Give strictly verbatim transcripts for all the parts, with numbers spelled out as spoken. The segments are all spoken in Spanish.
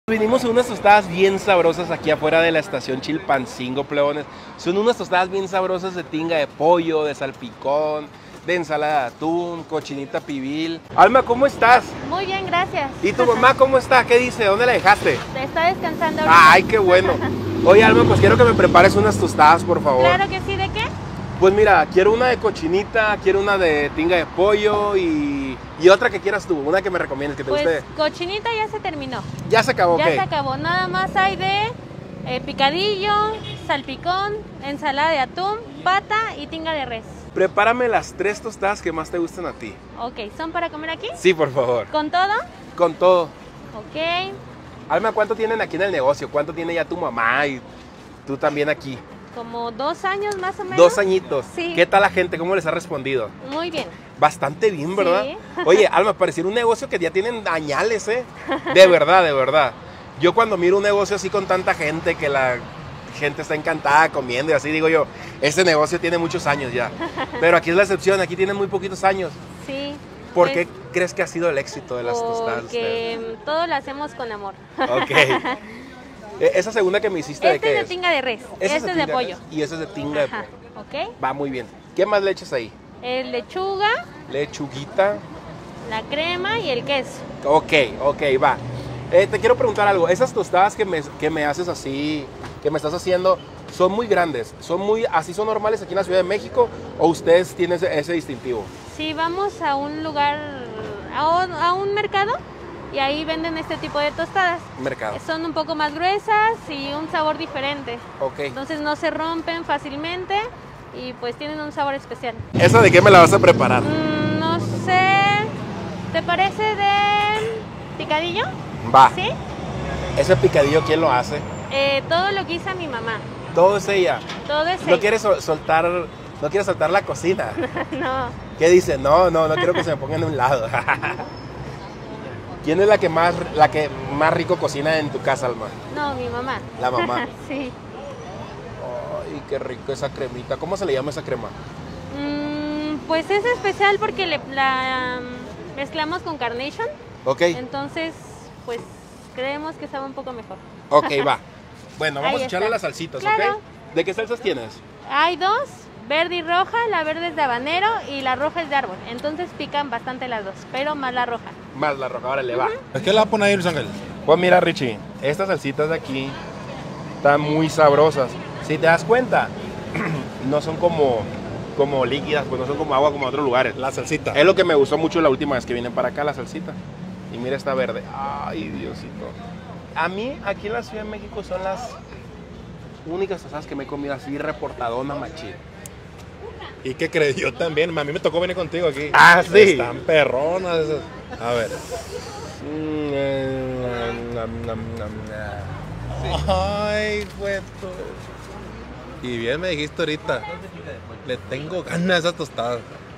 Vinimos a unas tostadas bien sabrosas aquí afuera de la estación Chilpancingo, plebones. Son unas tostadas bien sabrosas de tinga de pollo, de salpicón, de ensalada de atún, cochinita pibil. Alma, ¿cómo estás? Muy bien, gracias. ¿Y tu mamá cómo está? ¿Qué dice? ¿Dónde la dejaste? Está descansando ahorita. Ay, qué bueno. Oye, Alma, pues quiero que me prepares unas tostadas, por favor. Claro que sí, ¿de qué? Pues mira, quiero una de cochinita, quiero una de tinga de pollo y, y otra que quieras tú, una que me recomiendes, que te Pues guste. cochinita ya se terminó. Ya se acabó, Ya ¿qué? se acabó. Nada más hay de eh, picadillo, salpicón, ensalada de atún, pata y tinga de res. Prepárame las tres tostadas que más te gustan a ti. Ok, ¿son para comer aquí? Sí, por favor. ¿Con todo? Con todo. Ok. Alma, ¿cuánto tienen aquí en el negocio? ¿Cuánto tiene ya tu mamá y tú también aquí? Como dos años más o menos. Dos añitos. Sí. ¿Qué tal la gente? ¿Cómo les ha respondido? Muy bien. Bastante bien, ¿verdad? Sí. Oye, Alma, pareciera un negocio que ya tienen añales, ¿eh? De verdad, de verdad. Yo cuando miro un negocio así con tanta gente, que la gente está encantada comiendo y así, digo yo, este negocio tiene muchos años ya. Pero aquí es la excepción, aquí tienen muy poquitos años. Sí. ¿Por pues, qué crees que ha sido el éxito de las tostadas? Porque todo lo hacemos con amor. Ok. E- Esa segunda que me hiciste, ¿de Este qué es de es? tinga de res. Esa Este es de tinga pollo. res Y ese es de tinga de Ajá. pollo. Ok. Va muy bien. ¿Qué más le echas ahí? El lechuga, Lechuguita. la crema y el queso. Ok, ok, va. Eh, te quiero preguntar algo. Esas tostadas que me, que me haces así, que me estás haciendo, son muy grandes. ¿Son muy, así son normales aquí en la Ciudad de México o ustedes tienen ese, ese distintivo? Si vamos a un lugar, a un, a un mercado, y ahí venden este tipo de tostadas. Mercado. Son un poco más gruesas y un sabor diferente. Ok. Entonces no se rompen fácilmente y pues tienen un sabor especial. ¿Esa de qué me la vas a preparar? Mm, no sé, ¿te parece de picadillo? Va. ¿Sí? ¿Ese picadillo quién lo hace? Eh, todo lo que hizo mi mamá. Todo es ella. Todo es No ella. quiere sol- soltar, no quiere soltar la cocina. No. ¿Qué dice? No, no, no quiero que se me pongan de un lado. ¿Quién es la que más, la que más rico cocina en tu casa, Alma? No, mi mamá. La mamá. Sí. Ay, qué rico esa cremita. ¿Cómo se le llama esa crema? Mm, pues es especial porque le, la mm, mezclamos con Carnation. Ok, Entonces, pues creemos que sabe un poco mejor. ok, va. Bueno, vamos Ahí a echarle está. las salsitas, Claro. ¿ok? ¿De qué salsas tienes? Hay dos, verde y roja. La verde es de habanero y la roja es de árbol. Entonces pican bastante las dos, pero más la roja. Más la roja, ahora le va. ¿Qué le va a poner ahí, Luis Ángel? Pues mira, Richie, estas salsitas de aquí están muy sabrosas. Si te das cuenta, no son como, como líquidas, pues no son como agua como en otros lugares. La salsita. Es lo que me gustó mucho la última vez que vine para acá, la salsita. Y mira esta verde. Ay, Diosito. A mí, aquí en la Ciudad de México, son las únicas tostadas que me he comido así reportadona machín. ¿Y qué crees? Yo también. A mí me tocó venir contigo aquí. Ah, sí. Están perronas esas. A ver. Mm, eh, nam, nam, nam, nam. Ay, puesto. Y bien me dijiste ahorita. Le tengo ganas a esas tostadas.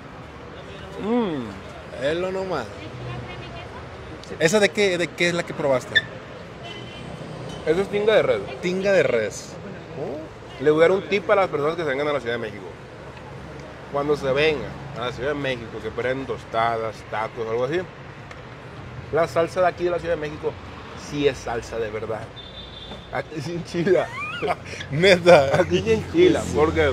Mm. Es lo nomás. ¿Esa de qué, de qué es la que probaste? Eso es tinga de red. Tinga de res. Le voy a dar un tip para las personas que se vengan a la Ciudad de México. Cuando se vengan a la Ciudad de México, que prueben tostadas, tacos o algo así, la salsa de aquí de la Ciudad de México sí es salsa de verdad. Aquí sí enchila. Neta. Aquí sí enchila, porque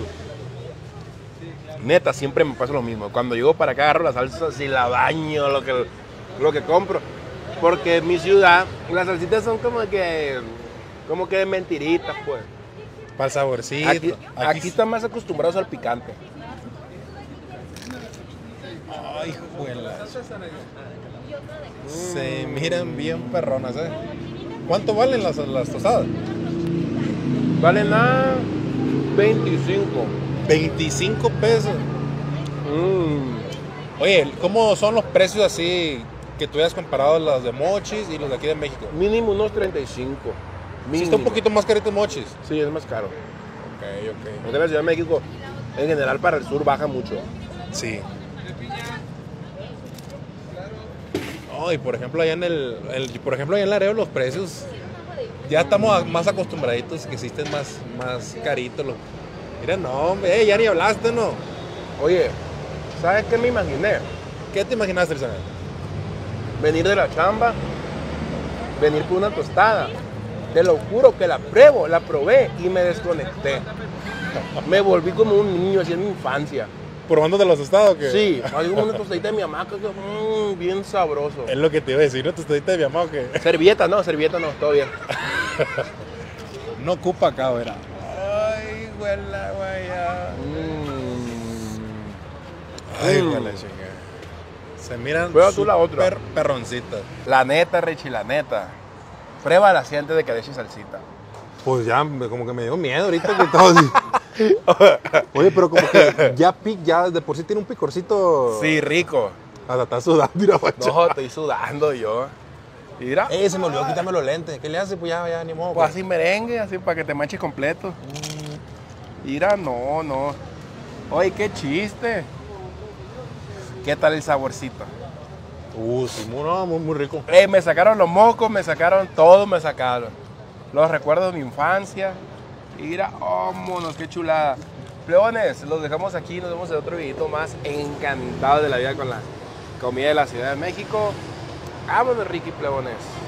neta, siempre me pasa lo mismo. Cuando llego para acá agarro la salsa y la baño, lo que, lo que compro. Porque en mi ciudad las salsitas son como que, como que de mentiritas, pues. Para el saborcito. Aquí, aquí están más acostumbrados al picante. Ay, juela. Se miran bien perronas, ¿eh? ¿Cuánto valen las, las tostadas? Valen a veinticinco. veinticinco pesos. Mm. Oye, ¿cómo son los precios así que tú hayas comparado las de Mochis y los de aquí de México? Mínimo unos treinta y cinco. Sí, Mínimo. está un poquito más carito Mochis. Sí, es más caro. Ok, ok. Porque en la Ciudad de México, en general para el sur, baja mucho. Sí. Oh, y por ejemplo allá en el, el- por ejemplo allá en Laredo los precios ya estamos a- más acostumbraditos, que existen más, más caritos. Los... Mira, no, hombre, eh, ya ni hablaste, ¿no? Oye, ¿sabes qué me imaginé? ¿Qué te imaginaste, Luis Ángel? Venir de la chamba venir por una tostada. Te lo juro que la pruebo, la probé y me desconecté. Me volví como un niño así en mi infancia. ¿Probando de los tostados o qué? Sí, así como una tostadita de mi mamá, que mmm, bien sabroso. Es lo que te iba a decir, ¿no? ¿Tostadita de mi mamá o qué? Servilleta, no, servilleta no, todo bien. No ocupa acá, verá. Ay, güey, la guaya. Mm. Ay, Mm. güey, la chingada. Se miran Prueba tú la otra. súper perroncitas. La neta, Richie, la neta. Pruébala así antes de que le eches salsita. Pues ya, me- como que me dio miedo ahorita que todo así. Oye, pero como que ya pic, ya de por sí tiene un picorcito. Sí, rico. Hasta está sudando, mira, guacho. No, estoy sudando yo. Mira. Eh, se me olvidó quitarme los lentes. ¿Qué le hace? Pues ya, ya, ni modo. Pues pues. así merengue, así para que te manches completo. Mira, no, no. Oye, qué chiste. ¿Qué tal el saborcito? Uh, sí, muy, no, muy, muy rico. Eh, me sacaron los mocos, me sacaron todo, me sacaron. Los recuerdos de mi infancia. Mira, vámonos, qué chulada. Plebones, los dejamos aquí, nos vemos en otro videito más. Encantado de la vida con la comida de la Ciudad de México. Vámonos, Ricky, plebones.